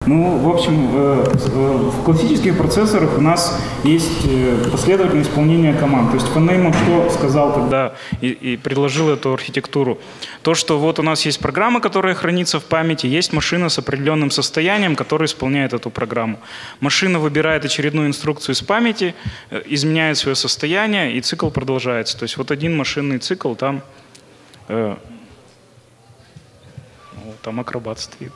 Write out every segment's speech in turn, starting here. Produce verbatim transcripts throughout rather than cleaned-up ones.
Ну, в общем, в классических процессорах у нас есть последовательное исполнение команд. То есть фон Нейман что сказал тогда и, и предложил эту архитектуру? То, что вот у нас есть программа, которая хранится в памяти, есть машина с определенным состоянием, которая исполняет эту программу. Машина выбирает очередную инструкцию из памяти, изменяет свое состояние, и цикл продолжается. То есть вот один машинный цикл, там, э, там акробат стоит.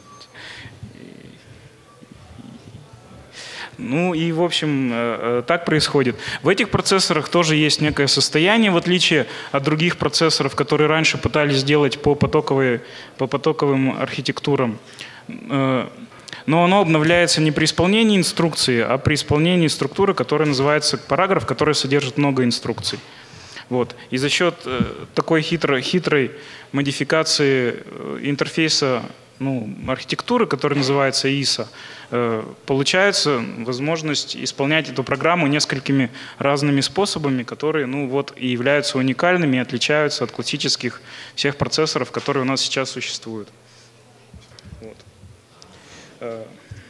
Ну и, в общем, так происходит. В этих процессорах тоже есть некое состояние, в отличие от других процессоров, которые раньше пытались сделать по, потоковой, по потоковым архитектурам. Но оно обновляется не при исполнении инструкции, а при исполнении структуры, которая называется параграф, который содержит много инструкций. Вот. И за счет такой хитрой, хитрой модификации интерфейса, ну, архитектуры, которая называется ай эс о, получается возможность исполнять эту программу несколькими разными способами, которые, ну, вот, и являются уникальными и отличаются от классических всех процессоров, которые у нас сейчас существуют. Вот.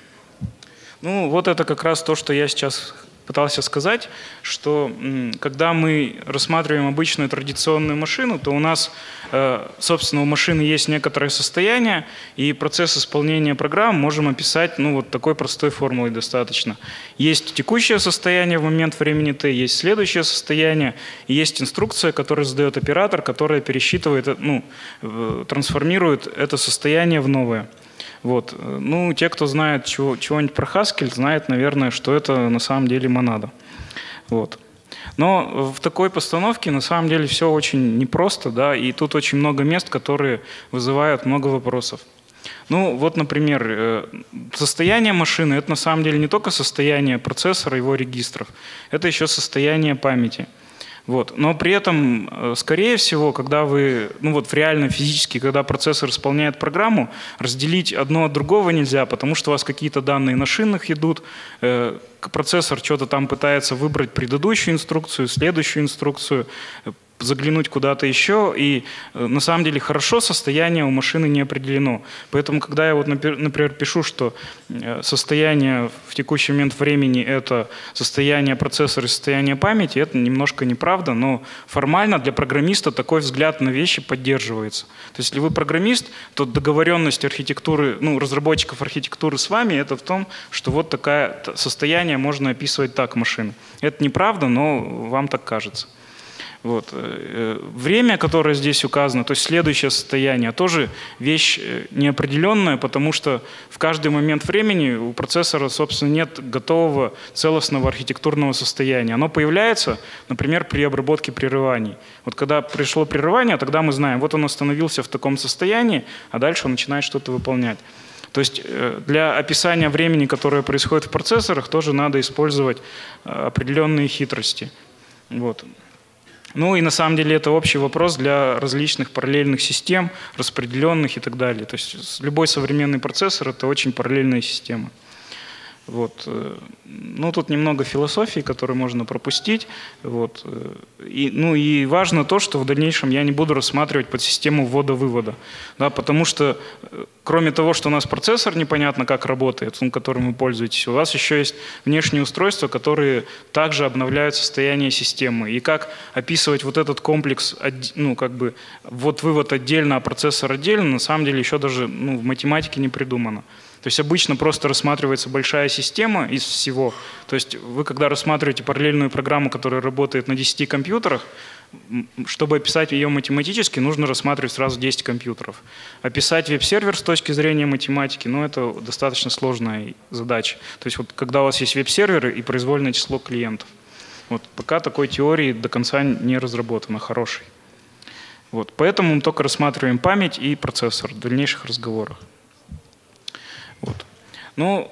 Ну, вот это как раз то, что я сейчас пытался сказать, что когда мы рассматриваем обычную традиционную машину, то у нас, собственно, у машины есть некоторое состояние, и процесс исполнения программ можем описать, ну, вот такой простой формулой достаточно. Есть текущее состояние в момент времени t, есть следующее состояние, и есть инструкция, которую задает оператор, которая пересчитывает, ну, трансформирует это состояние в новое. Вот. Ну, те, кто знает чего, чего-нибудь про Haskell, знают, наверное, что это на самом деле монада. Вот. Но в такой постановке на самом деле все очень непросто, да, и тут очень много мест, которые вызывают много вопросов. Ну, вот, например, состояние машины – это на самом деле не только состояние процессора, его регистров, это еще состояние памяти. Вот. Но при этом, скорее всего, когда вы, ну вот в реальном физически, когда процессор исполняет программу, разделить одно от другого нельзя, потому что у вас какие-то данные на шинах идут, э, процессор что-то там пытается выбрать предыдущую инструкцию, следующую инструкцию, заглянуть куда-то еще, и на самом деле хорошо состояние у машины не определено. Поэтому, когда я вот, например, пишу, что состояние в текущий момент времени – это состояние процессора и состояние памяти, это немножко неправда, но формально для программиста такой взгляд на вещи поддерживается. То есть, если вы программист, то договоренность архитектуры, ну, разработчиков архитектуры с вами – это в том, что вот такое состояние можно описывать так машины. Это неправда, но вам так кажется. Вот. Время, которое здесь указано, то есть следующее состояние, тоже вещь неопределенная, потому что в каждый момент времени у процессора, собственно, нет готового целостного архитектурного состояния. Оно появляется, например, при обработке прерываний. Вот когда пришло прерывание, тогда мы знаем, вот он остановился в таком состоянии, а дальше он начинает что-то выполнять. То есть для описания времени, которое происходит в процессорах, тоже надо использовать определенные хитрости. Вот. Ну и на самом деле это общий вопрос для различных параллельных систем, распределенных и так далее. То есть любой современный процессор – это очень параллельная система. Вот. Ну, тут немного философии, которую можно пропустить. Вот. И, ну и важно то, что в дальнейшем я не буду рассматривать подсистему ввода-вывода. Да, потому что кроме того, что у нас процессор непонятно как работает, которым вы пользуетесь, у вас еще есть внешние устройства, которые также обновляют состояние системы. И как описывать вот этот комплекс, ну, как бы ввод-вывод отдельно, а процессор отдельно, на самом деле еще даже, ну, в математике не придумано. То есть обычно просто рассматривается большая система из всего. То есть вы, когда рассматриваете параллельную программу, которая работает на десяти компьютерах, чтобы описать ее математически, нужно рассматривать сразу десять компьютеров. Описать веб-сервер с точки зрения математики, ну, это достаточно сложная задача. То есть вот когда у вас есть веб-серверы и произвольное число клиентов. Вот пока такой теории до конца не разработано, хорошей. Вот. Поэтому мы только рассматриваем память и процессор в дальнейших разговорах. Вот. Ну,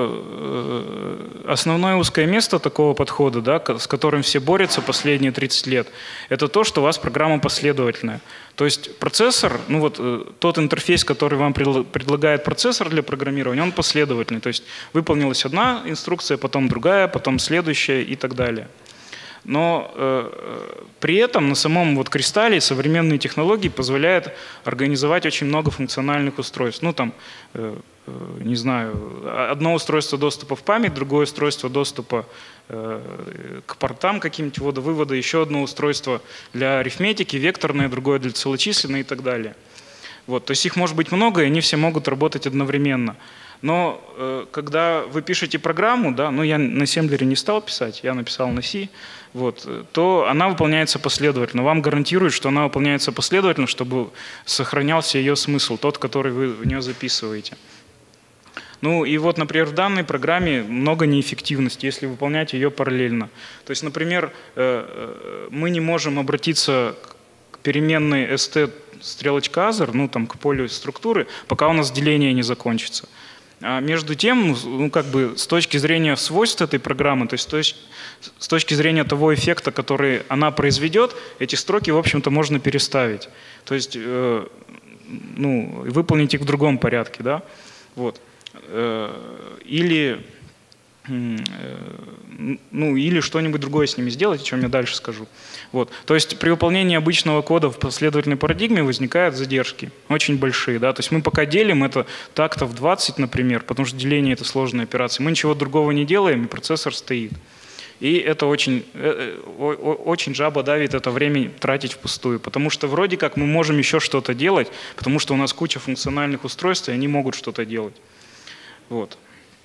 основное узкое место такого подхода, да, с которым все борются последние тридцать лет, это то, что у вас программа последовательная. То есть процессор, ну вот тот интерфейс, который вам предлагает процессор для программирования, он последовательный. То есть выполнилась одна инструкция, потом другая, потом следующая и так далее. Но э, при этом на самом вот кристалле современные технологии позволяют организовать очень много функциональных устройств. Ну, там, э, не знаю, одно устройство доступа в память, другое устройство доступа к портам каким-нибудь ввода-вывода, еще одно устройство для арифметики, векторное, другое для целочисленной и так далее. Вот, то есть их может быть много, и они все могут работать одновременно. Но э, когда вы пишете программу, да, ну я на ассемблере не стал писать, я написал на C, вот, то она выполняется последовательно. Вам гарантируют, что она выполняется последовательно, чтобы сохранялся ее смысл, тот, который вы в нее записываете. Ну и вот, например, в данной программе много неэффективности, если выполнять ее параллельно. То есть, например, э, мы не можем обратиться к переменной st стрелочка other, ну там к полю структуры, пока у нас деление не закончится. А между тем, ну, как бы с точки зрения свойств этой программы, то есть то есть с точки зрения того эффекта, который она произведет, эти строки, в общем-то, можно переставить. То есть э, ну, выполнить их в другом порядке. Да? Вот. Э, или э, ну, или что-нибудь другое с ними сделать, о чем я дальше скажу. Вот. То есть при выполнении обычного кода в последовательной парадигме возникают задержки, очень большие. Да? То есть мы пока делим это тактов двадцать, например, потому что деление – это сложная операция. Мы ничего другого не делаем, и процессор стоит. И это очень, очень жаба давит это время тратить впустую, потому что вроде как мы можем еще что-то делать, потому что у нас куча функциональных устройств, и они могут что-то делать. Вот.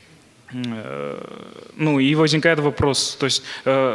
Ну и возникает вопрос, то есть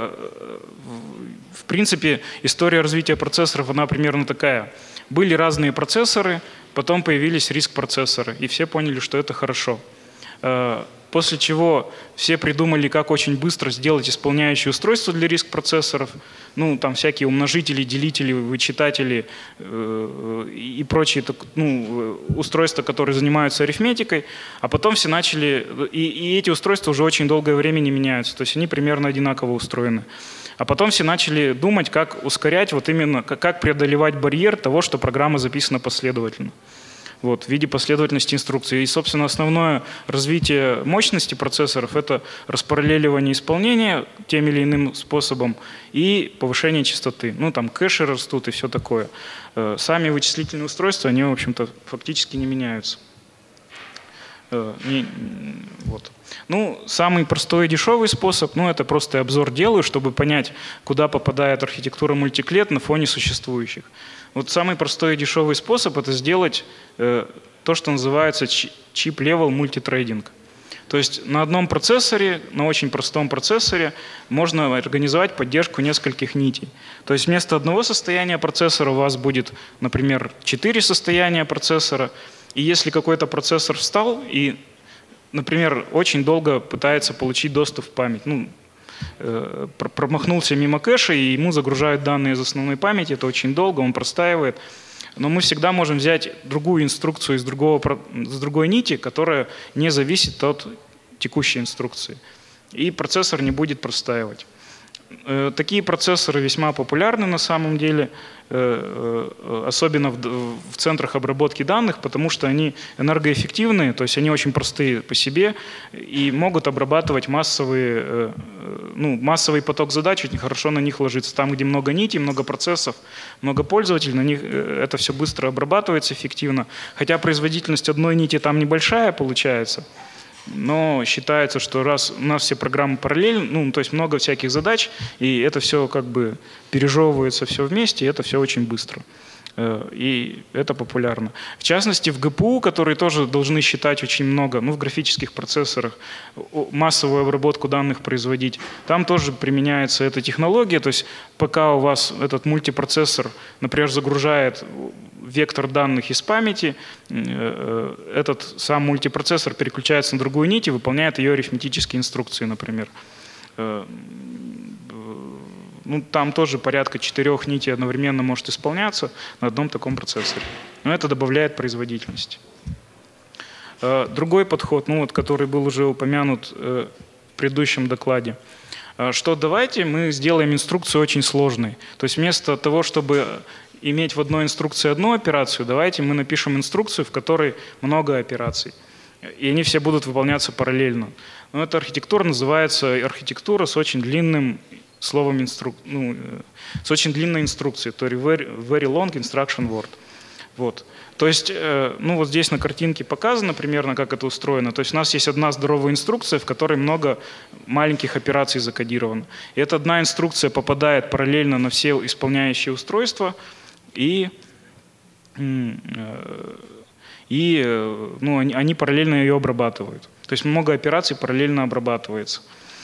в принципе история развития процессоров, она примерно такая. Были разные процессоры, потом появились риск-процессоры, и все поняли, что это хорошо. После чего все придумали, как очень быстро сделать исполняющие устройства для риск-процессоров. Ну, там всякие умножители, делители, вычитатели э, и прочие ну, устройства, которые занимаются арифметикой. А потом все начали… И, и эти устройства уже очень долгое время не меняются. То есть они примерно одинаково устроены. А потом все начали думать, как ускорять, вот именно, как преодолевать барьер того, что программа записана последовательно. Вот, в виде последовательности инструкций. И, собственно, основное развитие мощности процессоров – это распараллеливание исполнения тем или иным способом и повышение частоты. Ну, там кэши растут и все такое. Сами вычислительные устройства, они, в общем-то, фактически не меняются. Не, вот. Ну, самый простой и дешевый способ, ну, это просто обзор делаю, чтобы понять, куда попадает архитектура мультиклет на фоне существующих. Вот самый простой и дешевый способ – это сделать э, то, что называется chip-level multithreading. То есть на одном процессоре, на очень простом процессоре можно организовать поддержку нескольких нитей. То есть вместо одного состояния процессора у вас будет, например, четыре состояния процессора. И если какой-то процессор встал и, например, очень долго пытается получить доступ в память, ну, промахнулся мимо кэша, и ему загружают данные из основной памяти, это очень долго, он простаивает. Но мы всегда можем взять другую инструкцию из другого, с другой нити, которая не зависит от текущей инструкции. И процессор не будет простаивать. Такие процессоры весьма популярны на самом деле, особенно в центрах обработки данных, потому что они энергоэффективные, то есть они очень простые по себе и могут обрабатывать массовые, ну, массовый поток задач, очень хорошо на них ложится. Там, где много нитей, много процессов, много пользователей, на них это все быстро обрабатывается эффективно. Хотя производительность одной нити там небольшая получается. Но считается, что раз у нас все программы параллельно, ну, то есть много всяких задач, и это все как бы пережевывается все вместе, и это все очень быстро. И это популярно. В частности, в ГПУ, которые тоже должны считать очень много, ну, в графических процессорах, массовую обработку данных производить, там тоже применяется эта технология. То есть пока у вас этот мультипроцессор, например, загружает вектор данных из памяти, этот сам мультипроцессор переключается на другую нить и выполняет ее арифметические инструкции, например. Ну, там тоже порядка четырех нитей одновременно может исполняться на одном таком процессоре. Но это добавляет производительности. Другой подход, ну, вот, который был уже упомянут в предыдущем докладе, что давайте мы сделаем инструкцию очень сложной. То есть вместо того, чтобы иметь в одной инструкции одну операцию, давайте мы напишем инструкцию, в которой много операций. И они все будут выполняться параллельно. Но эта архитектура называется архитектура с очень длинным словом инструк... ну, с очень длинной инструкцией, то very, very long instruction word. Вот. То есть, ну вот здесь на картинке показано примерно, как это устроено. То есть у нас есть одна здоровая инструкция, в которой много маленьких операций закодировано. И эта одна инструкция попадает параллельно на все исполняющие устройства, и, и ну, они, они параллельно ее обрабатывают. То есть много операций параллельно обрабатывается.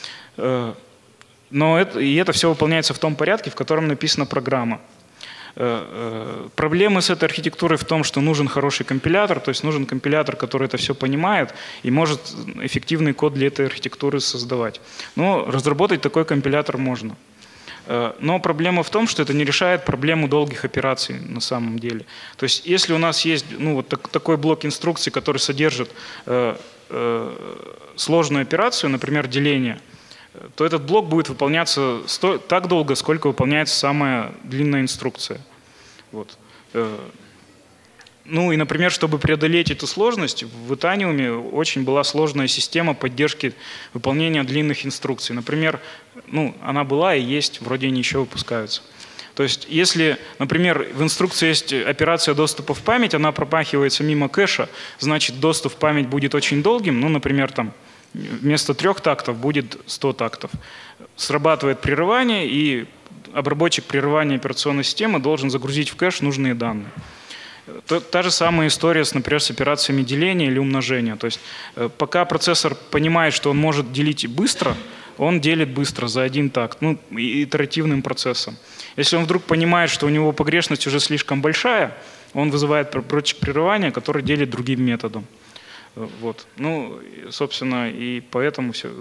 Но это, и это все выполняется в том порядке, в котором написана программа. Проблемы с этой архитектурой в том, что нужен хороший компилятор, то есть нужен компилятор, который это все понимает и может эффективный код для этой архитектуры создавать. Но разработать такой компилятор можно. Но проблема в том, что это не решает проблему долгих операций на самом деле. То есть если у нас есть ну, вот так, такой блок инструкций, который содержит э, э, сложную операцию, например, деление, то этот блок будет выполняться сто, так долго, сколько выполняется самая длинная инструкция. Вот. Ну и, например, чтобы преодолеть эту сложность, в Itanium очень была сложная система поддержки выполнения длинных инструкций. Например, ну, она была и есть, вроде они еще выпускаются. То есть если, например, в инструкции есть операция доступа в память, она пропахивается мимо кэша, значит доступ в память будет очень долгим, ну, например, там, вместо трех тактов будет сто тактов. Срабатывает прерывание, и обработчик прерывания операционной системы должен загрузить в кэш нужные данные. Та же самая история, с, например, с операциями деления или умножения. То есть пока процессор понимает, что он может делить быстро, он делит быстро за один такт, ну, итеративным процессом. Если он вдруг понимает, что у него погрешность уже слишком большая, он вызывает обработчик прерывания, который делит другим методом. Вот. Ну, собственно, и поэтому все,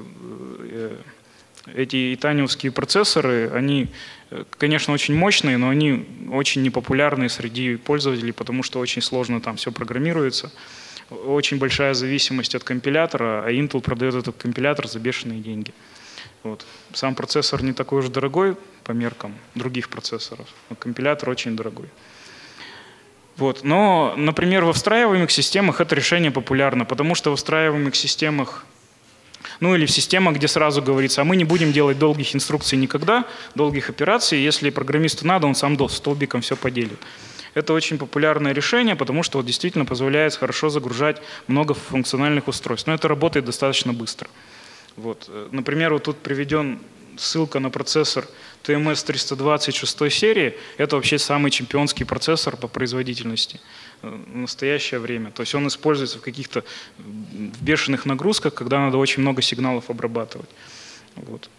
эти итаниумские процессоры, они, конечно, очень мощные, но они очень непопулярны среди пользователей, потому что очень сложно там все программируется. Очень большая зависимость от компилятора, а Intel продает этот компилятор за бешеные деньги. Вот. Сам процессор не такой уж дорогой по меркам других процессоров, но компилятор очень дорогой. Вот. Но, например, во встраиваемых системах это решение популярно, потому что во встраиваемых системах, ну или в системах, где сразу говорится, а мы не будем делать долгих инструкций никогда, долгих операций, если программисту надо, он сам столбиком все поделит. Это очень популярное решение, потому что вот действительно позволяет хорошо загружать много функциональных устройств. Но это работает достаточно быстро. Вот. Например, вот тут приведен ссылка на процессор ти эм эс триста двадцать шестой серии. Это вообще самый чемпионский процессор по производительности в настоящее время. То есть он используется в каких-то бешеных нагрузках, когда надо очень много сигналов обрабатывать. Вот.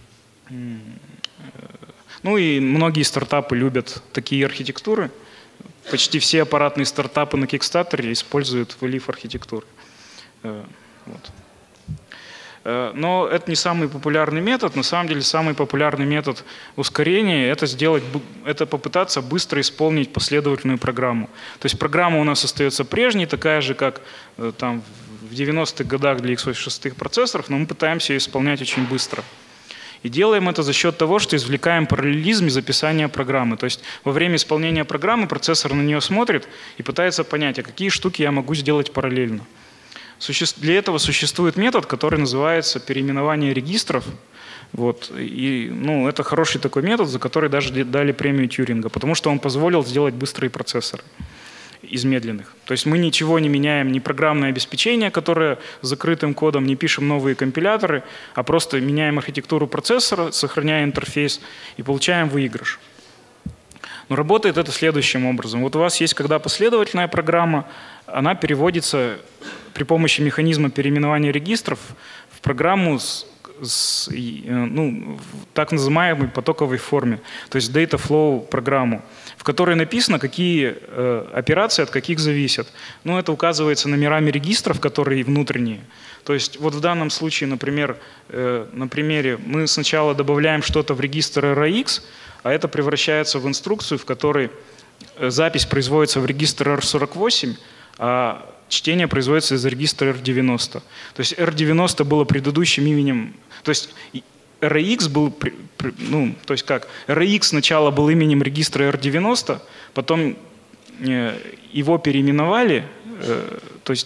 Ну и многие стартапы любят такие архитектуры. Почти все аппаратные стартапы на Kickstarter используют ви лив архитектуры. Вот. Но это не самый популярный метод. На самом деле самый популярный метод ускорения – это сделать, это попытаться быстро исполнить последовательную программу. То есть программа у нас остается прежней, такая же, как там, в девяностых годах для икс восемьдесят шесть процессоров, но мы пытаемся ее исполнять очень быстро. И делаем это за счет того, что извлекаем параллелизм из описания программы. То есть во время исполнения программы процессор на нее смотрит и пытается понять, а какие штуки я могу сделать параллельно. Для этого существует метод, который называется переименование регистров. Вот. И, ну, это хороший такой метод, за который даже дали премию Тьюринга, потому что он позволил сделать быстрые процессоры из медленных. То есть мы ничего не меняем, ни программное обеспечение, которое с закрытым кодом, не пишем новые компиляторы, а просто меняем архитектуру процессора, сохраняя интерфейс и получаем выигрыш. Но работает это следующим образом. Вот у вас есть когда последовательная программа, она переводится при помощи механизма переименования регистров в программу с, с ну, в так называемой потоковой форме, то есть data flow программу, в которой написано, какие э, операции от каких зависят. Ну, это указывается номерами регистров, которые внутренние. То есть вот в данном случае, например, э, на примере мы сначала добавляем что-то в регистр эр а икс, а это превращается в инструкцию, в которой запись производится в регистр эр сорок восемь, а чтение производится из регистра эр девяносто. То есть эр девяносто было предыдущим именем, то есть эр а икс был, ну, то есть как, эр а икс сначала был именем регистра эр девяносто, потом его переименовали, то есть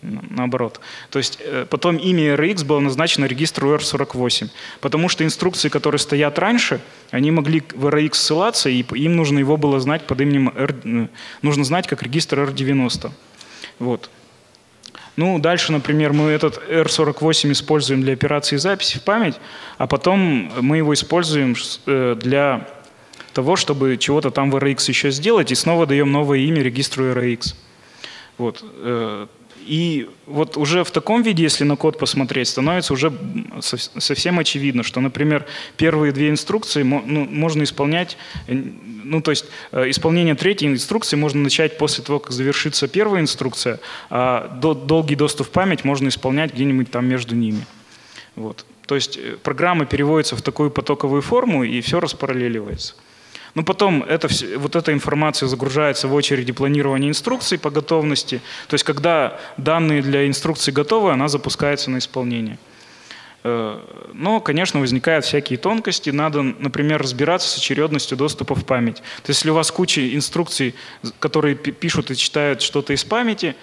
наоборот. То есть потом имя эр икс было назначено регистру эр сорок восемь, потому что инструкции, которые стоят раньше, они могли в эр икс ссылаться, и им нужно его было знать под именем R, нужно знать как регистр эр девяносто. Вот. Ну, дальше, например, мы этот эр сорок восемь используем для операции записи в память, а потом мы его используем для того, чтобы чего-то там в эр икс еще сделать, и снова даем новое имя регистру эр икс. Вот. И вот уже в таком виде, если на код посмотреть, становится уже совсем очевидно, что, например, первые две инструкции ну, можно исполнять, ну то есть исполнение третьей инструкции можно начать после того, как завершится первая инструкция, а долгий доступ в память можно исполнять где-нибудь там между ними. Вот. То есть программа переводится в такую потоковую форму, и все распараллеливается. Но потом это, вот эта информация загружается в очереди планирования инструкций по готовности. То есть когда данные для инструкции готовы, она запускается на исполнение. Но, конечно, возникают всякие тонкости. Надо, например, разбираться с очередностью доступа в память. То есть если у вас куча инструкций, которые пишут и читают что-то из памяти,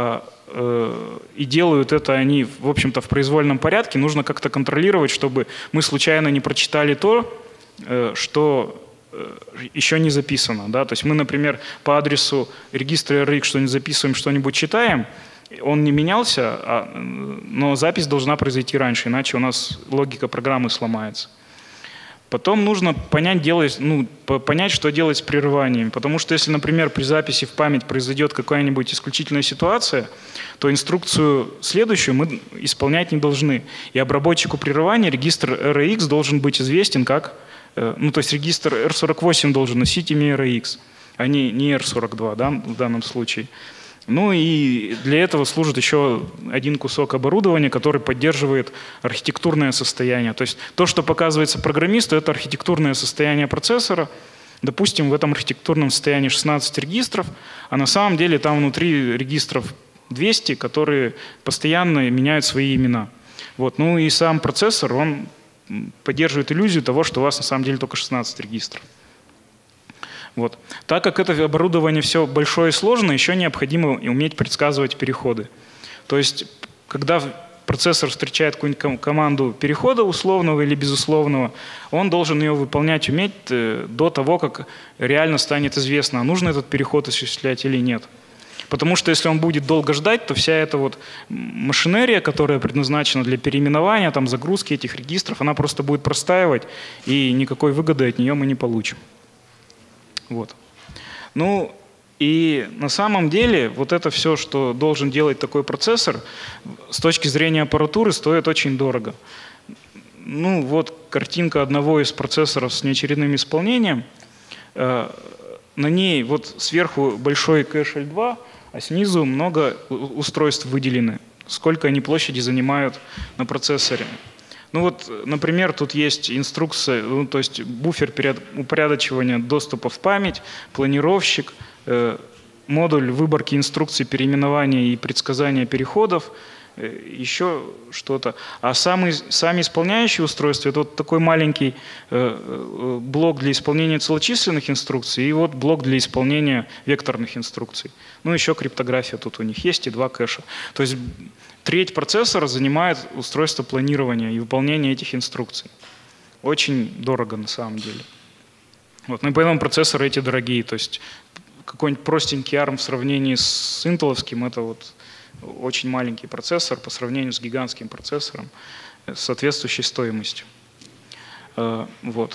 и делают это они, в общем-то, в произвольном порядке, нужно как-то контролировать, чтобы мы случайно не прочитали то, что еще не записано. Да? То есть мы, например, по адресу регистра эр икс что-нибудь записываем, что-нибудь читаем, он не менялся, а, но запись должна произойти раньше, иначе у нас логика программы сломается. Потом нужно понять, делать, ну, понять, что делать с прерываниями. Потому что если, например, при записи в память произойдет какая-нибудь исключительная ситуация, то инструкцию следующую мы исполнять не должны. И обработчику прерывания регистр эр икс должен быть известен как... Ну, то есть регистр эр сорок восемь должен носить имя эр икс, а не, не эр сорок два, да, в данном случае. Ну и для этого служит еще один кусок оборудования, который поддерживает архитектурное состояние. То есть то, что показывается программисту, это архитектурное состояние процессора. Допустим, в этом архитектурном состоянии шестнадцать регистров, а на самом деле там внутри регистров двести, которые постоянно меняют свои имена. Вот. Ну и сам процессор, он поддерживает иллюзию того, что у вас на самом деле только шестнадцать регистров. Вот. Так как это оборудование все большое и сложное, еще необходимо уметь предсказывать переходы. То есть, когда процессор встречает какую-нибудь команду перехода условного или безусловного, он должен ее выполнять уметь до того, как реально станет известно, нужно этот переход осуществлять или нет. Потому что если он будет долго ждать, то вся эта вот машинерия, которая предназначена для переименования, там, загрузки этих регистров, она просто будет простаивать, и никакой выгоды от нее мы не получим. Вот. Ну и на самом деле вот это все, что должен делать такой процессор, с точки зрения аппаратуры стоит очень дорого. Ну вот картинка одного из процессоров с неочередным исполнением. На ней вот сверху большой кэш эль два, а снизу много устройств выделены, сколько они площади занимают на процессоре. Ну вот, например, тут есть инструкция, ну, то есть буфер упорядочивания доступа в память, планировщик, э, модуль выборки инструкций переименования и предсказания переходов, э, еще что-то. А самый, сами исполняющие устройства — это вот такой маленький э, блок для исполнения целочисленных инструкций и вот блок для исполнения векторных инструкций. Ну еще криптография тут у них есть и два кэша. То есть треть процессора занимает устройство планирования и выполнения этих инструкций. Очень дорого на самом деле. Вот. Ну и поэтому процессоры эти дорогие. То есть какой-нибудь простенький арм в сравнении с интеловским — это вот очень маленький процессор по сравнению с гигантским процессором с соответствующей стоимостью. Вот.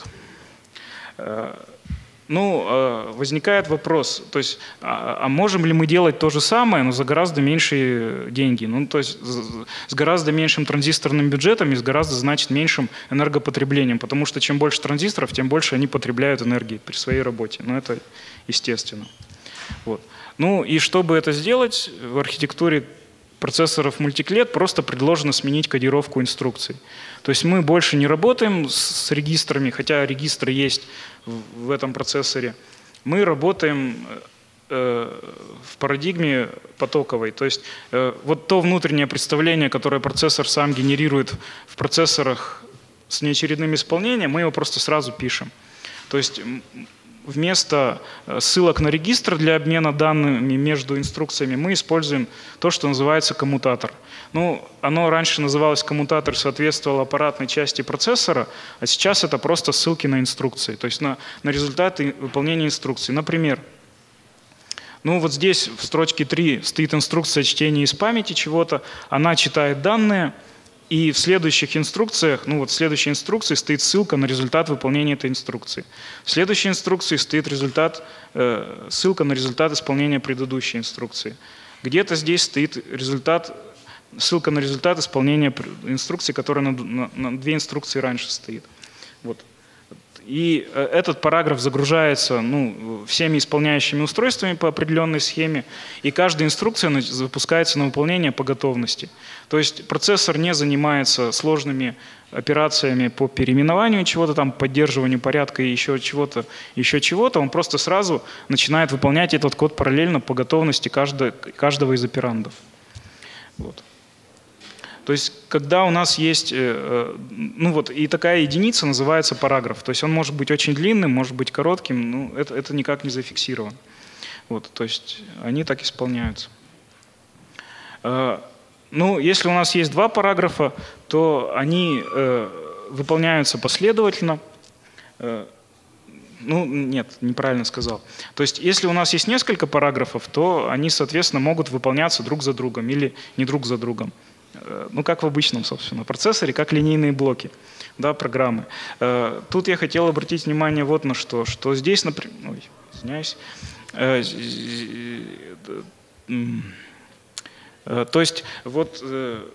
Ну, возникает вопрос, то есть, а можем ли мы делать то же самое, но за гораздо меньшие деньги? Ну, то есть с гораздо меньшим транзисторным бюджетом и с гораздо, значит, меньшим энергопотреблением, потому что чем больше транзисторов, тем больше они потребляют энергии при своей работе. Ну, это естественно. Вот. Ну, и чтобы это сделать, в архитектуре процессоров мультиклет просто предложено сменить кодировку инструкций. То есть мы больше не работаем с регистрами, хотя регистры есть в этом процессоре. Мы работаем э, в парадигме потоковой. То есть э, вот то внутреннее представление, которое процессор сам генерирует в процессорах с неочередным исполнением, мы его просто сразу пишем. То есть вместо ссылок на регистр для обмена данными между инструкциями мы используем то, что называется коммутатор. Ну, оно раньше называлось коммутатор, соответствовало аппаратной части процессора, а сейчас это просто ссылки на инструкции, то есть на, на результаты выполнения инструкций. Например, ну вот здесь в строчке три стоит инструкция чтения из памяти чего-то, она читает данные, и в следующих инструкциях, ну вот в следующей инструкции стоит ссылка на результат выполнения этой инструкции. В следующей инструкции стоит результат, э, ссылка на результат исполнения предыдущей инструкции. Где-то здесь стоит результат, ссылка на результат исполнения инструкции, которая на, на, на две инструкции раньше стоит. Вот. И этот параграф загружается ну, всеми исполняющими устройствами по определенной схеме, и каждая инструкция запускается на выполнение по готовности. То есть процессор не занимается сложными операциями по переименованию чего-то там, поддерживанию порядка и еще чего-то, еще чего-то, он просто сразу начинает выполнять этот код параллельно по готовности каждого, каждого из операндов. Вот. То есть, когда у нас есть, ну вот, и такая единица называется параграф. То есть, он может быть очень длинным, может быть коротким, но это, это никак не зафиксировано. Вот, то есть, они так исполняются. Ну, если у нас есть два параграфа, то они выполняются последовательно. Ну, нет, неправильно сказал. То есть, если у нас есть несколько параграфов, то они, соответственно, могут выполняться друг за другом или не друг за другом. Ну, как в обычном, собственно, процессоре, как линейные блоки, да, программы. Тут я хотел обратить внимание вот на что, что здесь, например, ой, извиняюсь, то есть вот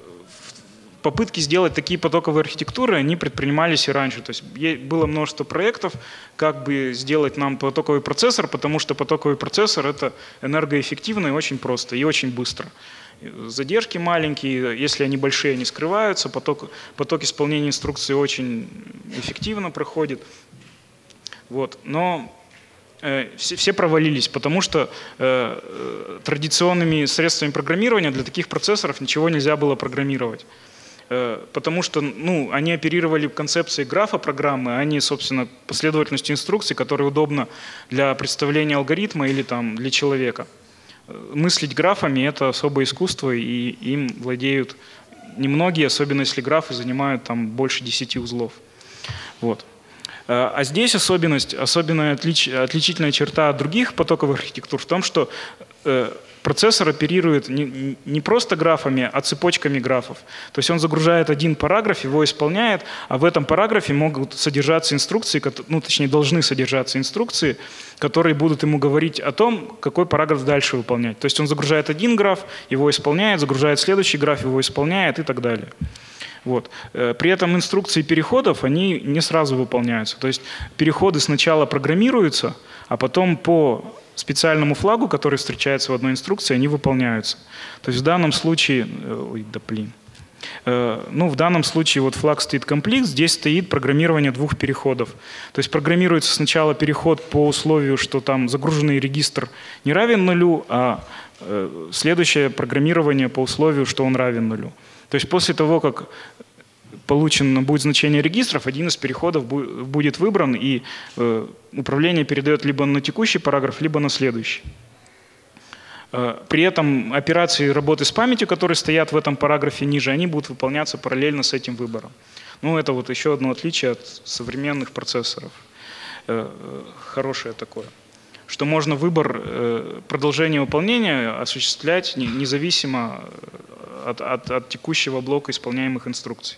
попытки сделать такие потоковые архитектуры, они предпринимались и раньше. То есть было множество проектов, как бы сделать нам потоковый процессор, потому что потоковый процессор — это энергоэффективно и очень просто, и очень быстро. Задержки маленькие, если они большие, они скрываются, поток, поток исполнения инструкции очень эффективно проходит. Вот. Но э, все, все провалились, потому что э, традиционными средствами программирования для таких процессоров ничего нельзя было программировать. Э, потому что ну, они оперировали концепцией графа программы, а не, собственно, последовательностью инструкций, которая удобна для представления алгоритма или там, для человека. Мыслить графами — это особое искусство, и им владеют немногие, особенно если графы занимают там больше десяти узлов. Вот. А здесь особенность, особенная отлич, отличительная черта от других потоковых архитектур в том, что э, процессор оперирует не, не просто графами, а цепочками графов. То есть он загружает один параграф, его исполняет, а в этом параграфе могут содержаться инструкции, ну точнее должны содержаться инструкции, которые будут ему говорить о том, какой параграф дальше выполнять. То есть он загружает один граф, его исполняет, загружает следующий граф, его исполняет и так далее. Вот. При этом инструкции переходов, они не сразу выполняются. То есть переходы сначала программируются, а потом по специальному флагу, который встречается в одной инструкции, они выполняются. То есть в данном случае, ой, да блин, ну в данном случае вот флаг стоит complete, здесь стоит программирование двух переходов. То есть программируется сначала переход по условию, что там загруженный регистр не равен нулю, а следующее программирование по условию, что он равен нулю. То есть после того, как получено будет значение регистров, один из переходов будет выбран, и управление передает либо на текущий параграф, либо на следующий. При этом операции работы с памятью, которые стоят в этом параграфе ниже, они будут выполняться параллельно с этим выбором. Ну, это вот еще одно отличие от современных процессоров. Хорошее такое. Что можно выбор продолжения выполнения осуществлять независимо от, от, от текущего блока исполняемых инструкций.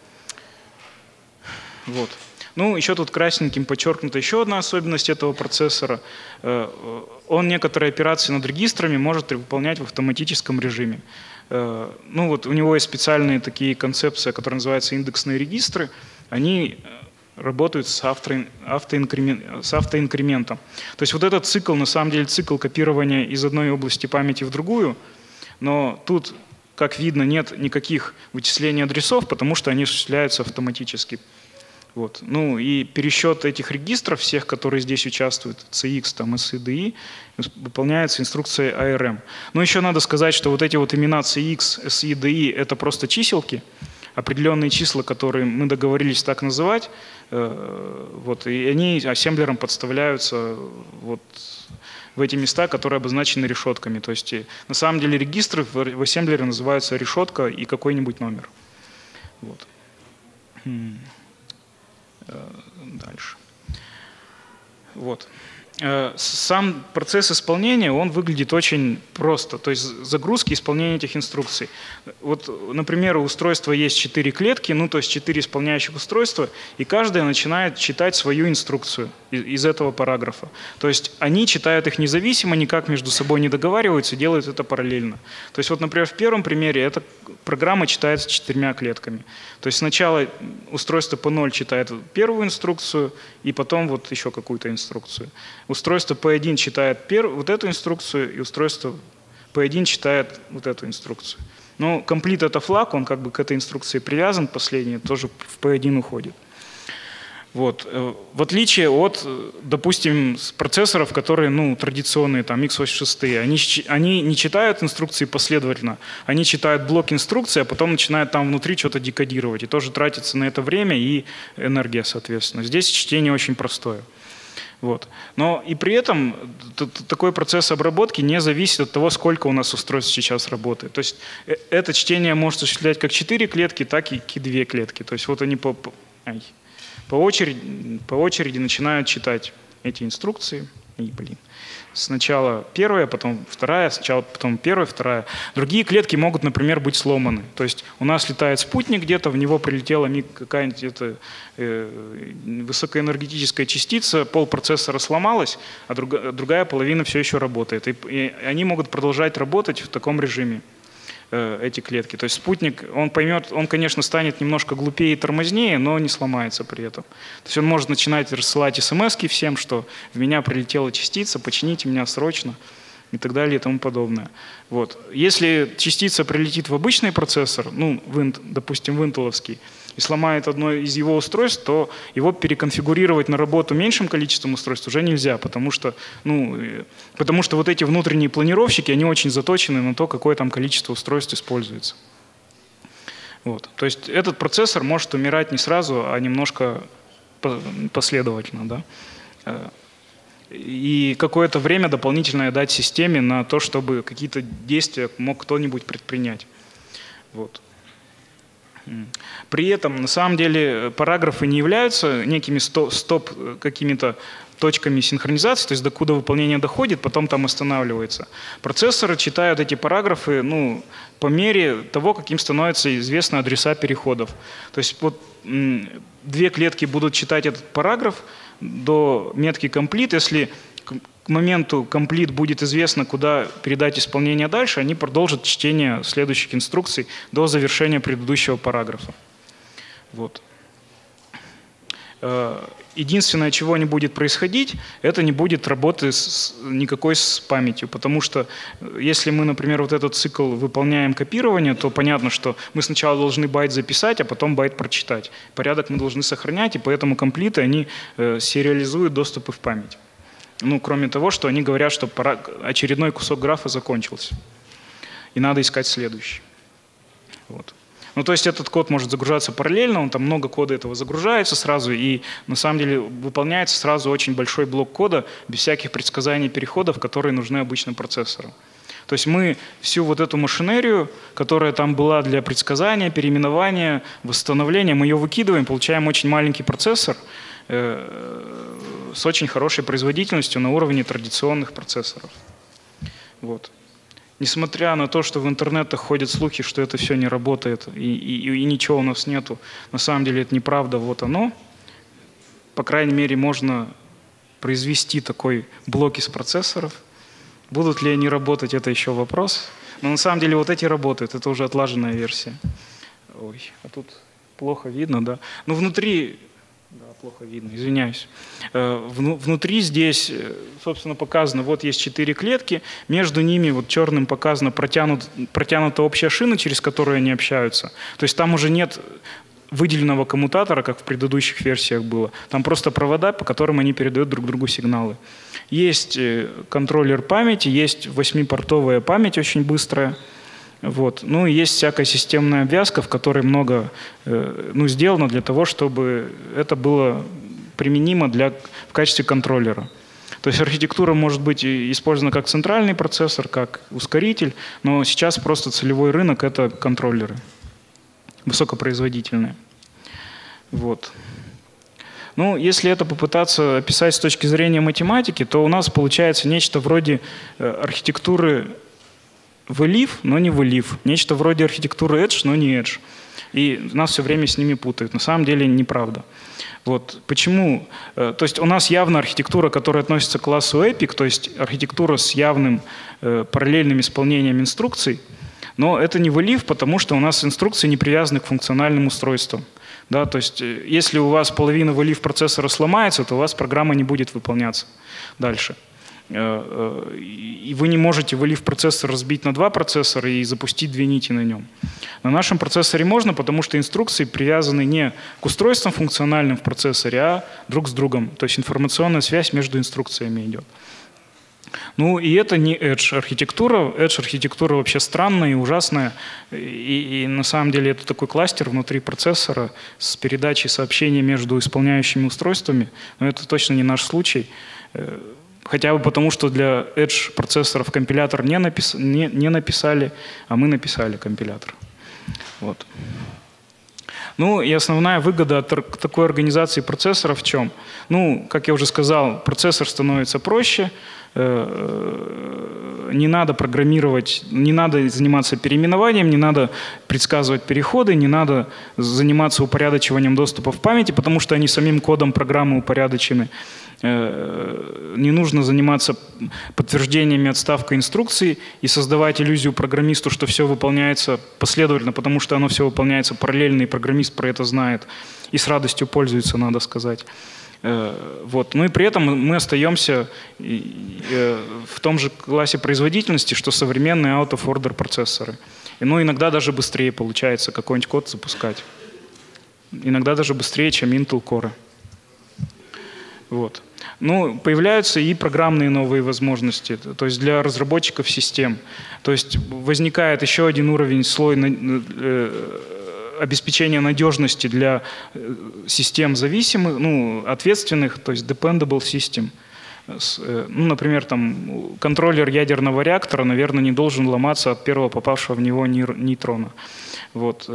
Вот. Ну, еще тут красненьким подчеркнута еще одна особенность этого процессора. Он некоторые операции над регистрами может выполнять в автоматическом режиме. Ну, вот у него есть специальные такие концепции, которые называются индексные регистры. Они работают с, автоинкремент, с автоинкрементом. То есть вот этот цикл, на самом деле, цикл копирования из одной области памяти в другую, но тут, как видно, нет никаких вычислений адресов, потому что они осуществляются автоматически. Вот. Ну и пересчет этих регистров, всех, которые здесь участвуют, си икс, там, эс и ди и, выполняется инструкцией эй ар эм. Но еще надо сказать, что вот эти вот имена си икс, эс и ди и — это просто чиселки, определенные числа, которые мы договорились так называть, вот, и они ассемблером подставляются вот в эти места, которые обозначены решетками. То есть на самом деле регистры в ассемблере называются решетка и какой-нибудь номер. Вот. Дальше. Вот. Сам процесс исполнения, он выглядит очень просто. То есть загрузки, исполнение этих инструкций. Вот, например, у устройства есть четыре клетки, ну то есть четыре исполняющих устройства, и каждое начинает читать свою инструкцию из этого параграфа. То есть они читают их независимо, никак между собой не договариваются, делают это параллельно. То есть вот, например, в первом примере эта программа читается четырьмя клетками. То есть сначала устройство P ноль читает первую инструкцию, и потом вот еще какую-то инструкцию. Устройство P один читает первую, вот эту инструкцию, и устройство P один читает вот эту инструкцию. Но complete это флаг, он как бы к этой инструкции привязан, последний тоже в P один уходит. Вот. В отличие от, допустим, процессоров, которые ну, традиционные, там, икс восемьдесят шесть, они, они не читают инструкции последовательно, они читают блок инструкций, а потом начинают там внутри что-то декодировать. И тоже тратится на это время и энергия, соответственно. Здесь чтение очень простое. Вот. Но и при этом такой процесс обработки не зависит от того, сколько у нас устройств сейчас работает. То есть это чтение может осуществлять как четыре клетки, так и две клетки. То есть вот они по, ай, по, очереди, по очереди начинают читать эти инструкции. И, блин. Сначала первая, потом вторая, сначала потом первая, вторая. Другие клетки могут, например, быть сломаны. То есть у нас летает спутник где-то, в него прилетела какая-нибудь это, э, высокоэнергетическая частица, пол процессора сломалась, а друг, другая половина все еще работает. И, и они могут продолжать работать в таком режиме, э, эти клетки. То есть спутник, он поймет, он, конечно, станет немножко глупее и тормознее, но не сломается при этом. То есть он может начинать рассылать смс-ки всем, что в меня прилетела частица, почините меня срочно и так далее и тому подобное. Вот. Если частица прилетит в обычный процессор, ну, в инт, допустим, в интеловский, и сломает одно из его устройств, то его переконфигурировать на работу меньшим количеством устройств уже нельзя, потому что, ну, потому что вот эти внутренние планировщики, они очень заточены на то, какое там количество устройств используется. Вот. То есть этот процессор может умирать не сразу, а немножко последовательно. Да? И какое-то время дополнительное дать системе на то, чтобы какие-то действия мог кто-нибудь предпринять. Вот. При этом, на самом деле, параграфы не являются некими стоп какими-то точками синхронизации, то есть докуда выполнение доходит, потом там останавливается. Процессоры читают эти параграфы ну, по мере того, каким становятся известны адреса переходов. То есть вот, две клетки будут читать этот параграф до метки complete. Если к моменту complete будет известно, куда передать исполнение дальше, они продолжат чтение следующих инструкций до завершения предыдущего параграфа. Вот. Единственное, чего не будет происходить, это не будет работы с, никакой с памятью, потому что если мы, например, вот этот цикл выполняем копирование, то понятно, что мы сначала должны байт записать, а потом байт прочитать. Порядок мы должны сохранять, и поэтому комплиты, они э, сериализуют доступы в память. Ну, кроме того, что они говорят, что пора, очередной кусок графа закончился, и надо искать следующий. Вот. Ну, то есть этот код может загружаться параллельно, он там много кода этого загружается сразу, и на самом деле выполняется сразу очень большой блок кода без всяких предсказаний переходов, которые нужны обычным процессорам. То есть мы всю вот эту машинерию, которая там была для предсказания, переименования, восстановления, мы ее выкидываем, получаем очень маленький процессор э, с очень хорошей производительностью на уровне традиционных процессоров. Вот. Несмотря на то, что в интернетах ходят слухи, что это все не работает и, и, и ничего у нас нету, на самом деле это неправда, вот оно. По крайней мере, можно произвести такой блок из процессоров. Будут ли они работать, это еще вопрос. Но на самом деле вот эти работают, это уже отлаженная версия. Ой, а тут плохо видно, да? Ну внутри... Да, плохо видно, извиняюсь. Внутри здесь, собственно, показано, вот есть четыре клетки, между ними вот черным показано протянут, протянута общая шина, через которую они общаются. То есть там уже нет выделенного коммутатора, как в предыдущих версиях было. Там просто провода, по которым они передают друг другу сигналы. Есть контроллер памяти, есть восьмипортовая память очень быстрая. Вот. Ну, есть всякая системная обвязка, в которой много э, ну, сделано для того, чтобы это было применимо для, в качестве контроллера. То есть архитектура может быть использована как центральный процессор, как ускоритель, но сейчас просто целевой рынок — это контроллеры, высокопроизводительные. Вот. Ну, если это попытаться описать с точки зрения математики, то у нас получается нечто вроде архитектуры V-Leaf, но не V-Leaf. Нечто вроде архитектуры Edge, но не Edge. И нас все время с ними путают. На самом деле неправда. Вот. Почему? То есть у нас явно архитектура, которая относится к классу Epic, то есть архитектура с явным э, параллельным исполнением инструкций, но это не V-Leaf, потому что у нас инструкции не привязаны к функциональным устройствам. Да, то есть если у вас половина V-Leaf процессора сломается, то у вас программа не будет выполняться дальше. И вы не можете V-Leaf процессор разбить на два процессора и запустить две нити на нем. На нашем процессоре можно, потому что инструкции привязаны не к устройствам функциональным в процессоре, а друг с другом. То есть информационная связь между инструкциями идет. Ну и это не Edge-архитектура. Edge-архитектура вообще странная и ужасная. И, и на самом деле это такой кластер внутри процессора с передачей сообщений между исполняющими устройствами. Но это точно не наш случай. Хотя бы потому, что для Edge-процессоров компилятор не, напис... не, не написали, а мы написали компилятор. Вот. Ну и основная выгода от такой организации процессора в чем? Ну, как я уже сказал, процессор становится проще, не надо программировать, не надо заниматься переименованием, не надо предсказывать переходы, не надо заниматься упорядочиванием доступа в памяти, потому что они самим кодом программы упорядочены. Не нужно заниматься подтверждениями, отставкой инструкций и создавать иллюзию программисту, что все выполняется последовательно, потому что оно все выполняется параллельно, и программист про это знает и с радостью пользуется, надо сказать. Вот. Ну и при этом мы остаемся в том же классе производительности, что современные out-of-order процессоры. И, ну, иногда даже быстрее получается какой-нибудь код запускать. Иногда даже быстрее, чем Intel Core. Вот. Ну, появляются и программные новые возможности, то есть для разработчиков систем. То есть возникает еще один уровень, слой обеспечения надежности для систем зависимых, ну, ответственных, то есть dependable system. Ну, например, там, контроллер ядерного реактора, наверное, не должен ломаться от первого попавшего в него нейтрона. Вот.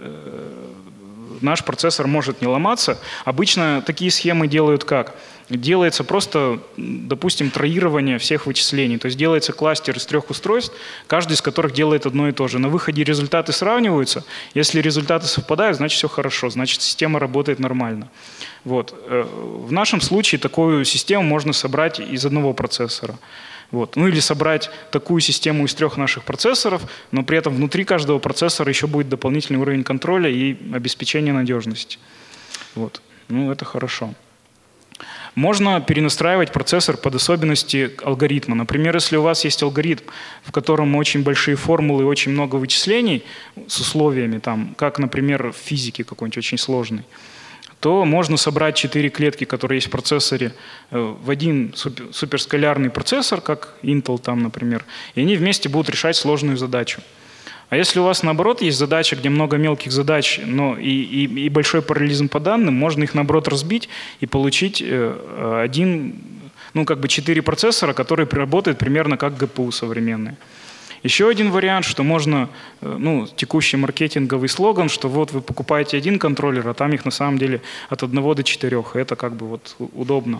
Наш процессор может не ломаться. Обычно такие схемы делают как? Делается просто, допустим, троирование всех вычислений. То есть делается кластер из трех устройств, каждый из которых делает одно и то же. На выходе результаты сравниваются. Если результаты совпадают, значит все хорошо, значит система работает нормально. Вот. В нашем случае такую систему можно собрать из одного процессора. Вот. Ну или собрать такую систему из трех наших процессоров, но при этом внутри каждого процессора еще будет дополнительный уровень контроля и обеспечения надежности. Вот. Ну это хорошо. Можно перенастраивать процессор под особенности алгоритма. Например, если у вас есть алгоритм, в котором очень большие формулы и очень много вычислений с условиями, там, как, например, в физике какой-нибудь очень сложный, то можно собрать четыре клетки, которые есть в процессоре, в один суперскалярный процессор, как Intel, там, например, и они вместе будут решать сложную задачу. А если у вас, наоборот, есть задача, где много мелких задач, но и, и, и большой параллелизм по данным, можно их, наоборот, разбить и получить один, ну, как бы четыре процессора, которые работают примерно как джи пи ю современные. Еще один вариант, что можно, ну, текущий маркетинговый слоган, что вот вы покупаете один контроллер, а там их на самом деле от одного до четырех. Это как бы вот удобно.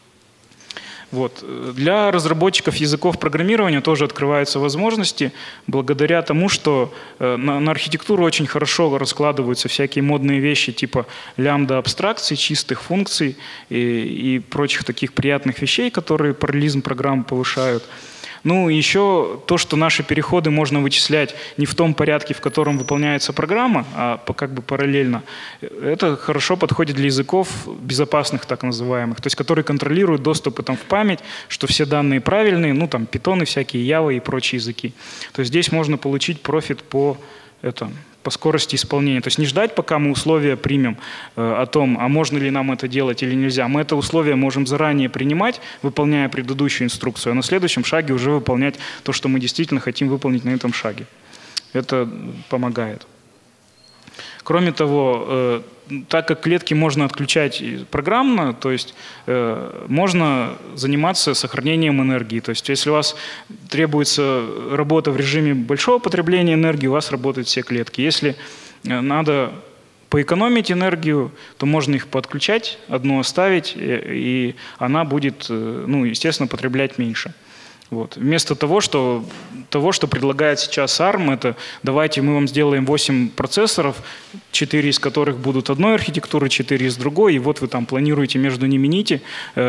Вот. Для разработчиков языков программирования тоже открываются возможности благодаря тому, что на, на архитектуру очень хорошо раскладываются всякие модные вещи типа лямбда-абстракций, чистых функций и, и прочих таких приятных вещей, которые параллелизм программ повышают. Ну, еще то, что наши переходы можно вычислять не в том порядке, в котором выполняется программа, а как бы параллельно, это хорошо подходит для языков безопасных, так называемых, то есть которые контролируют доступы там в память, что все данные правильные, ну, там, питоны всякие, Java и прочие языки. То есть здесь можно получить профит по это, по скорости исполнения. То есть не ждать, пока мы условия примем э, о том, а можно ли нам это делать или нельзя. Мы это условие можем заранее принимать, выполняя предыдущую инструкцию, а на следующем шаге уже выполнять то, что мы действительно хотим выполнить на этом шаге. Это помогает. Кроме того, так как клетки можно отключать программно, то есть можно заниматься сохранением энергии. То есть если у вас требуется работа в режиме большого потребления энергии, у вас работают все клетки. Если надо поэкономить энергию, то можно их подключать, одну оставить, и она будет, ну, естественно, потреблять меньше. Вот. Вместо того что, того, что предлагает сейчас арм, это давайте мы вам сделаем восемь процессоров, четыре из которых будут одной архитектуры, четыре из другой, и вот вы там планируете между ними нити.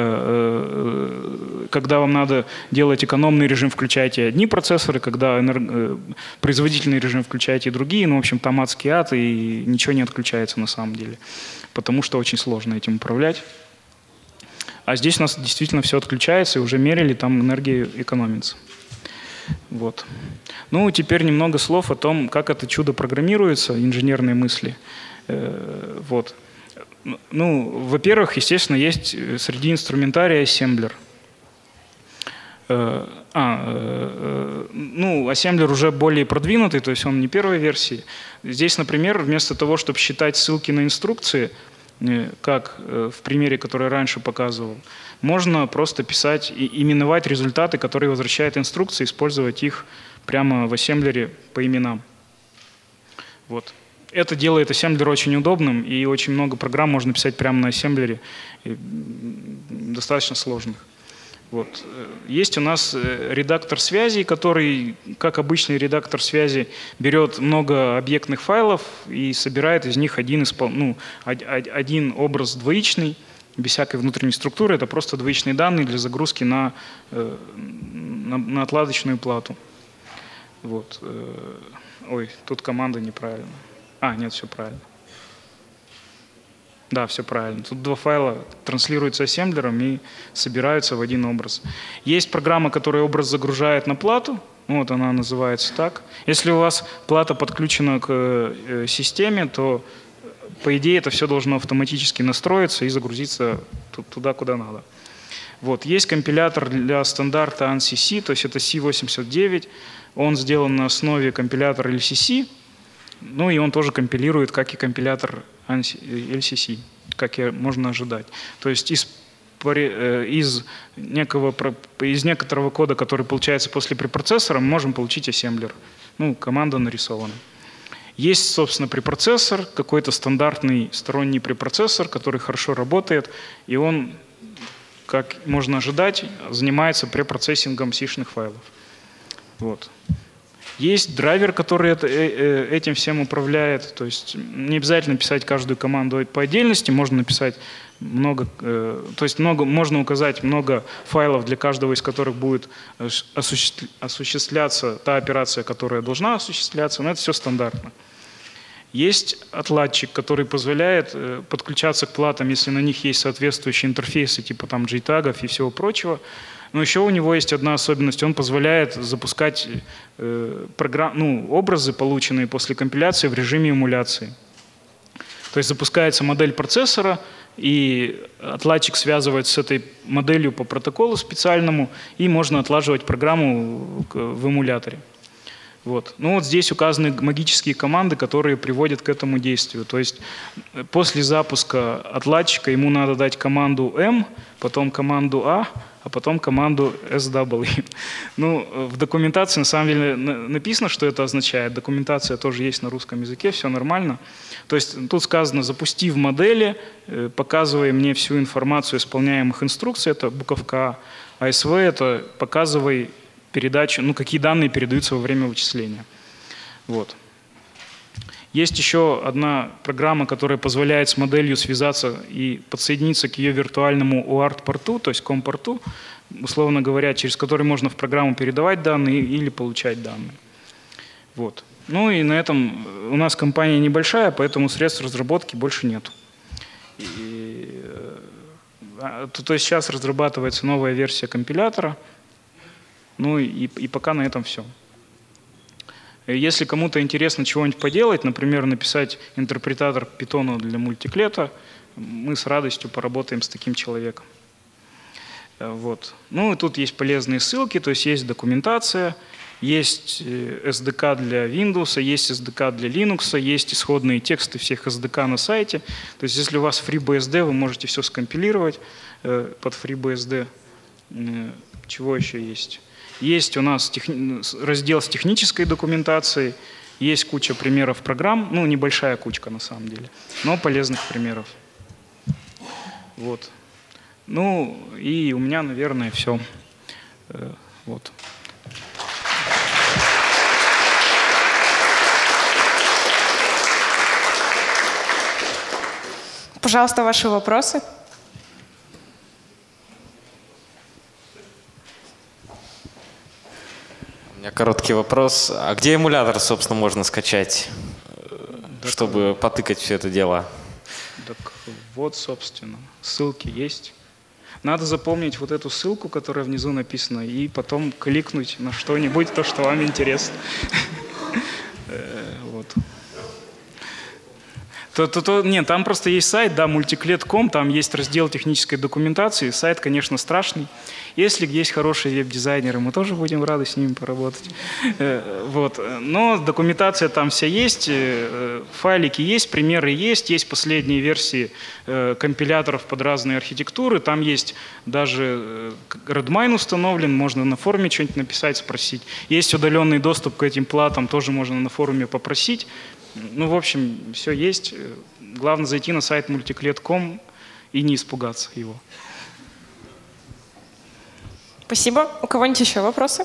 Когда вам надо делать экономный режим, включайте одни процессоры, когда энерго... производительный режим, включайте другие. Ну, в общем, там адский ад, и ничего не отключается на самом деле, потому что очень сложно этим управлять. А здесь у нас действительно все отключается, и уже мерили, там энергия экономится. Вот. Ну, теперь немного слов о том, как это чудо программируется, инженерные мысли. Вот. Ну, во-первых, естественно, есть среди инструментария ассемблер. А, ну, ассемблер уже более продвинутый, то есть он не первой версии. Здесь, например, вместо того, чтобы считать ссылки на инструкции, как в примере, который я раньше показывал, можно просто писать и именовать результаты, которые возвращают инструкции, использовать их прямо в ассемблере по именам. Вот. Это делает ассемблер очень удобным, и очень много программ можно писать прямо на ассемблере, достаточно сложных. Вот. Есть у нас редактор связей, который, как обычный редактор связи, берет много объектных файлов и собирает из них один, ну, один образ двоичный, без всякой внутренней структуры. Это просто двоичные данные для загрузки на, на, на отладочную плату. Вот. Ой, тут команда неправильно. А, нет, все правильно. Да, все правильно. Тут два файла транслируются ассемблером и собираются в один образ. Есть программа, которая образ загружает на плату. Вот она называется так. Если у вас плата подключена к системе, то, по идее, это все должно автоматически настроиться и загрузиться туда, куда надо. Вот. Есть компилятор для стандарта анси си, то есть это си восемьдесят девять. Он сделан на основе компилятора эл си си. Ну и он тоже компилирует, как и компилятор эл си си, как и можно ожидать. То есть из, из, некого, из некоторого кода, который получается после препроцессора, мы можем получить ассемблер. Ну, команда нарисована. Есть, собственно, препроцессор, какой-то стандартный сторонний препроцессор, который хорошо работает, и он, как можно ожидать, занимается препроцессингом сишных файлов. Вот. Есть драйвер, который этим всем управляет. То есть не обязательно писать каждую команду по отдельности, можно написать много, то есть много, можно указать много файлов, для каждого из которых будет осуществляться та операция, которая должна осуществляться, но это все стандартно. Есть отладчик, который позволяет подключаться к платам, если на них есть соответствующие интерфейсы, типа там джей тагов и всего прочего. Но еще у него есть одна особенность, он позволяет запускать э, программ, ну, образы, полученные после компиляции, в режиме эмуляции. То есть запускается модель процессора, и отладчик связывается с этой моделью по протоколу специальному, и можно отлаживать программу в эмуляторе. Вот. Ну вот здесь указаны магические команды, которые приводят к этому действию. То есть после запуска отладчика ему надо дать команду эм, потом команду А, а потом команду эс дабл ю. Ну, в документации на самом деле написано, что это означает. Документация тоже есть на русском языке, все нормально. То есть тут сказано: запусти в модели, показывай мне всю информацию исполняемых инструкций, это буковка А. АСВ — это показывай передачу, ну, какие данные передаются во время вычисления. Вот. Есть еще одна программа, которая позволяет с моделью связаться и подсоединиться к ее виртуальному у ар ти-порту, то есть ком-порту, условно говоря, через который можно в программу передавать данные или получать данные. Вот. Ну и на этом у нас компания небольшая, поэтому средств разработки больше нет. И, то есть сейчас разрабатывается новая версия компилятора. Ну и, и пока на этом все. Если кому-то интересно чего-нибудь поделать, например, написать интерпретатор Python для мультиклета, мы с радостью поработаем с таким человеком. Вот. Ну и тут есть полезные ссылки, то есть есть документация, есть эс ди кей для Windows, есть эс ди кей для Linux, есть исходные тексты всех эс ди кей на сайте. То есть если у вас FreeBSD, вы можете все скомпилировать под FreeBSD. Чего еще есть? Есть у нас техни... раздел с технической документацией, есть куча примеров программ, ну небольшая кучка на самом деле, но полезных примеров. Вот. Ну и у меня, наверное, все. Вот. Пожалуйста, ваши вопросы. У меня короткий вопрос. А где эмулятор, собственно, можно скачать, так, чтобы потыкать все это дело? Так вот, собственно, ссылки есть. Надо запомнить вот эту ссылку, которая внизу написана, и потом кликнуть на что-нибудь, то, что вам интересно. Вот. То, то, то, нет, там просто есть сайт, да, мультиклет точка ком, там есть раздел технической документации. Сайт, конечно, страшный. Если есть хорошие веб-дизайнеры, мы тоже будем рады с ними поработать. Вот. Но документация там вся есть, файлики есть, примеры есть, есть последние версии компиляторов под разные архитектуры. Там есть даже Redmine установлен, можно на форуме что-нибудь написать, спросить. Есть удаленный доступ к этим платам, тоже можно на форуме попросить. Ну, в общем, все есть. Главное зайти на сайт мультиклет точка ком и не испугаться его. Спасибо. У кого-нибудь еще вопросы?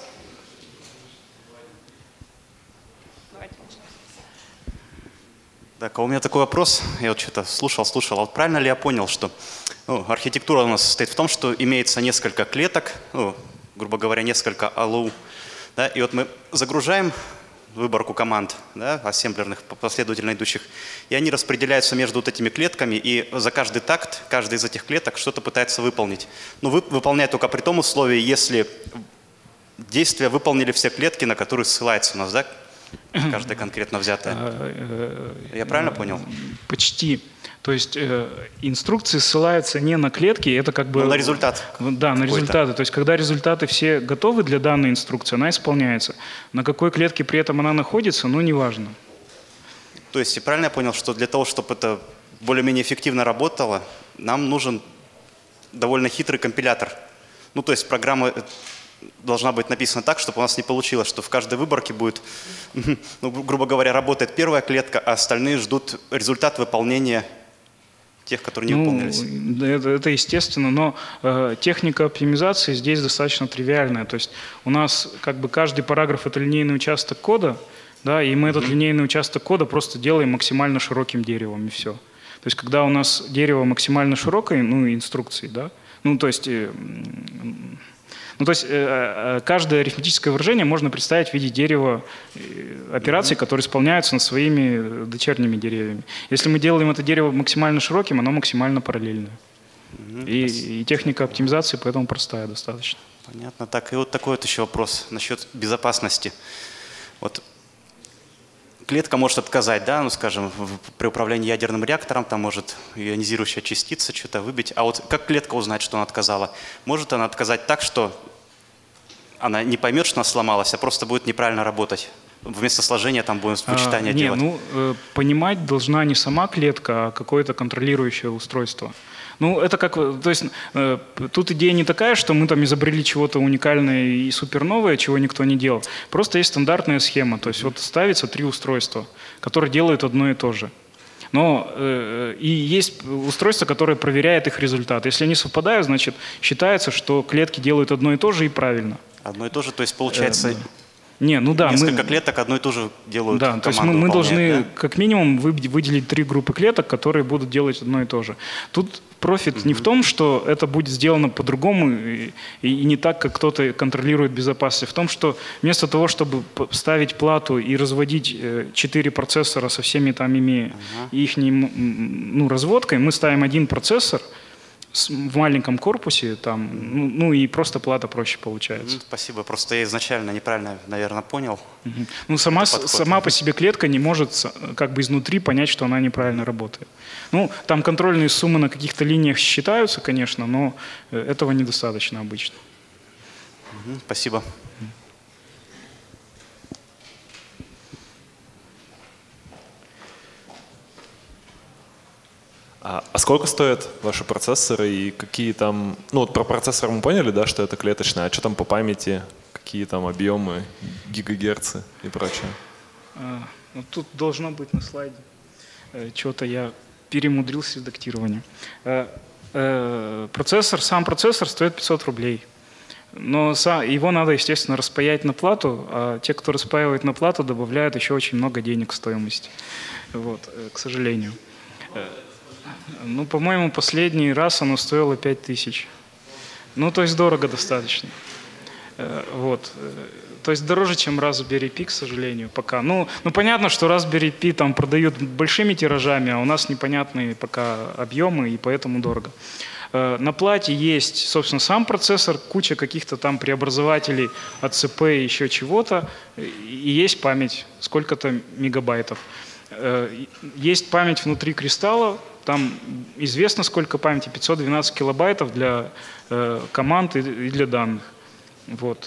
Так, а у меня такой вопрос. Я вот что-то слушал, слушал. А вот правильно ли я понял, что ну, архитектура у нас состоит в том, что имеется несколько клеток, ну, грубо говоря, несколько эй эл ю, да, и вот мы загружаем выборку команд, да, ассемблерных, последовательно идущих, и они распределяются между вот этими клетками, и за каждый такт, каждая из этих клеток что-то пытается выполнить. Но вы, выполняет только при том условии, если действия выполнили все клетки, на которые ссылается у нас, да, каждая конкретно взятая. Я правильно понял? Почти. То есть э, инструкции ссылаются не на клетки, это как бы… Ну, на результат. Да, на результаты. То есть когда результаты все готовы для данной инструкции, она исполняется. На какой клетке при этом она находится, ну, неважно. То есть, правильно я понял, что для того, чтобы это более-менее эффективно работало, нам нужен довольно хитрый компилятор. Ну, то есть программа должна быть написана так, чтобы у нас не получилось, что в каждой выборке будет, ну, грубо говоря, работает первая клетка, а остальные ждут результат выполнения тех, которые не ну, выполнились. Это, это естественно, но э, техника оптимизации здесь достаточно тривиальная. То есть у нас как бы каждый параграф – это линейный участок кода, да, и мы mm-hmm. этот линейный участок кода просто делаем максимально широким деревом, и все. То есть когда у нас дерево максимально широкое, ну, инструкции, да, ну, то есть… Э, Ну, то есть э, каждое арифметическое выражение можно представить в виде дерева операций, которые исполняются над своими дочерними деревьями. Если мы делаем это дерево максимально широким, оно максимально параллельное. И, и техника оптимизации поэтому простая достаточно. Понятно. Так, и вот такой вот еще вопрос насчет безопасности. Вот клетка может отказать, да, ну, скажем, при управлении ядерным реактором, там может ионизирующая частица что-то выбить. А вот как клетка узнать, что она отказала? Может она отказать так, что она не поймет, что она сломалась, а просто будет неправильно работать? Вместо сложения там будем вычитание а, не, делать. Ну, э, понимать должна не сама клетка, а какое-то контролирующее устройство. Ну, это как, то есть э, тут идея не такая, что мы там изобрели чего-то уникальное и суперновое, чего никто не делал. Просто есть стандартная схема, то есть вот ставится три устройства, которые делают одно и то же. Но э, и есть устройство, которое проверяет их результат. Если они совпадают, значит считается, что клетки делают одно и то же и правильно. Одно и то же, то есть получается… Э, Не, ну да, несколько мы, клеток одно и то же делают. Да, то есть мы, мы должны да? как минимум выделить три группы клеток, которые будут делать одно и то же. Тут профит mm-hmm. не в том, что это будет сделано по-другому и, и не так, как кто-то контролирует безопасность, в том, что вместо того, чтобы ставить плату и разводить четыре процессора со всеми там ими uh-huh. их ну, разводкой, мы ставим один процессор, в маленьком корпусе, там, ну, ну и просто плата проще получается. Спасибо, просто я изначально неправильно, наверное, понял. Угу. Ну, сама, сама по себе клетка не может как бы изнутри понять, что она неправильно работает. Ну, там контрольные суммы на каких-то линиях считаются, конечно, но этого недостаточно обычно. Угу, спасибо. А, а сколько стоят ваши процессоры и какие там... Ну вот про процессор мы поняли, да, что это клеточное, а что там по памяти, какие там объемы, гигагерцы и прочее? А, ну, тут должно быть на слайде. Что-то я перемудрился с редактированием. А, а, процессор, сам процессор стоит пятьсот рублей. Но его надо, естественно, распаять на плату, а те, кто распаивает на плату, добавляют еще очень много денег в стоимость. Вот, к сожалению. Ну, по-моему, последний раз оно стоило пять тысяч. Ну, то есть дорого достаточно. Вот. То есть дороже, чем Raspberry Pi, к сожалению, пока. Ну, ну понятно, что Raspberry Pi там продают большими тиражами, а у нас непонятные пока объемы, и поэтому дорого. На плате есть, собственно, сам процессор, куча каких-то там преобразователей от си пи, еще чего-то, и есть память, сколько-то мегабайтов. Есть память внутри кристалла, там известно, сколько памяти, пятьсот двенадцать килобайтов для э, команд и, и для данных. Вот.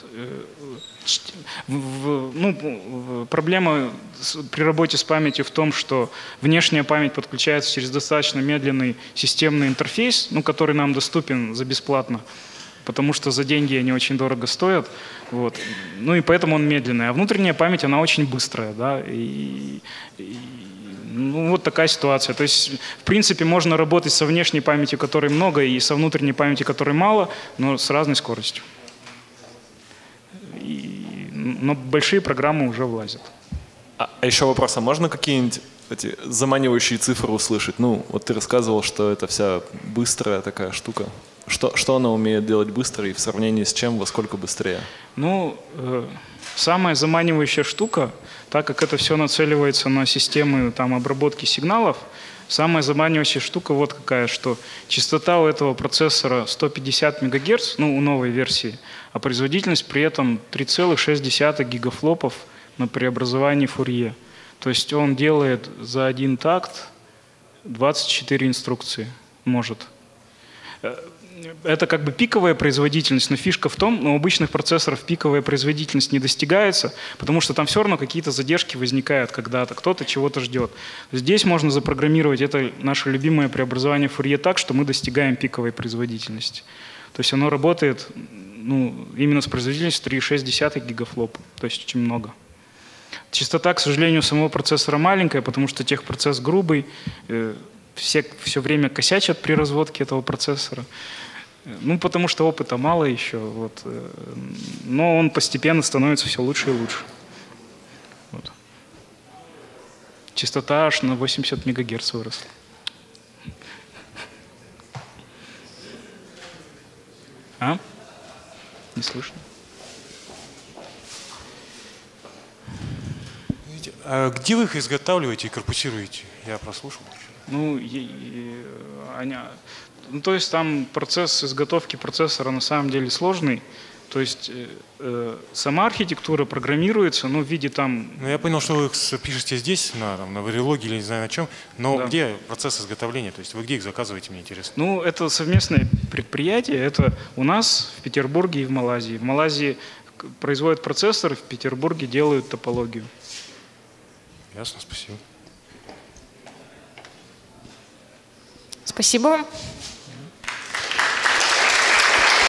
В, ну, проблема с, при работе с памятью в том, что внешняя память подключается через достаточно медленный системный интерфейс, ну, который нам доступен за бесплатно, потому что за деньги они очень дорого стоят. Вот. Ну и поэтому он медленный. А внутренняя память, она очень быстрая. Да? И, и, ну, вот такая ситуация. То есть, в принципе, можно работать со внешней памятью, которой много, и со внутренней памятью, которой мало, но с разной скоростью. И, но большие программы уже влазят. А, а еще вопрос, а можно какие-нибудь эти заманивающие цифры услышать? Ну, вот ты рассказывал, что это вся быстрая такая штука. Что, что она умеет делать быстро и в сравнении с чем, во сколько быстрее? Ну, э, самая заманивающая штука, так как это все нацеливается на системы там, обработки сигналов, самая заманивающая штука вот какая, что частота у этого процессора сто пятьдесят мегагерц, ну, у новой версии, а производительность при этом три целых шесть десятых гигафлопов на преобразовании Фурье. То есть он делает за один такт двадцать четыре инструкции, может. Это как бы пиковая производительность, но фишка в том, но у обычных процессоров пиковая производительность не достигается, потому что там все равно какие-то задержки возникают когда-то, кто-то чего-то ждет. Здесь можно запрограммировать это наше любимое преобразование Фурье так, что мы достигаем пиковой производительности. То есть оно работает ну, именно с производительностью три целых шесть десятых гигафлопа, то есть очень много. Частота, к сожалению, самого процессора маленькая, потому что техпроцесс грубый, все все время косячат при разводке этого процессора. Ну, потому что опыта мало еще. Вот. Но он постепенно становится все лучше и лучше. Вот. Частота аж на восемьдесят мегагерц выросла. А? Не слышно? А где вы их изготавливаете и корпусируете? Я прослушал. Ну, и, и, они, ну, то есть там процесс изготовки процессора на самом деле сложный. То есть э, э, сама архитектура программируется, ну, в виде там… Ну, я понял, что вы их пишете здесь, на, там, на Verilog или не знаю на чем, но да. Где процесс изготовления? То есть вы где их заказываете, мне интересно? Ну, это совместное предприятие. Это у нас в Петербурге и в Малайзии. В Малайзии производят процессоры, в Петербурге делают топологию. Ясно, спасибо. Спасибо вам.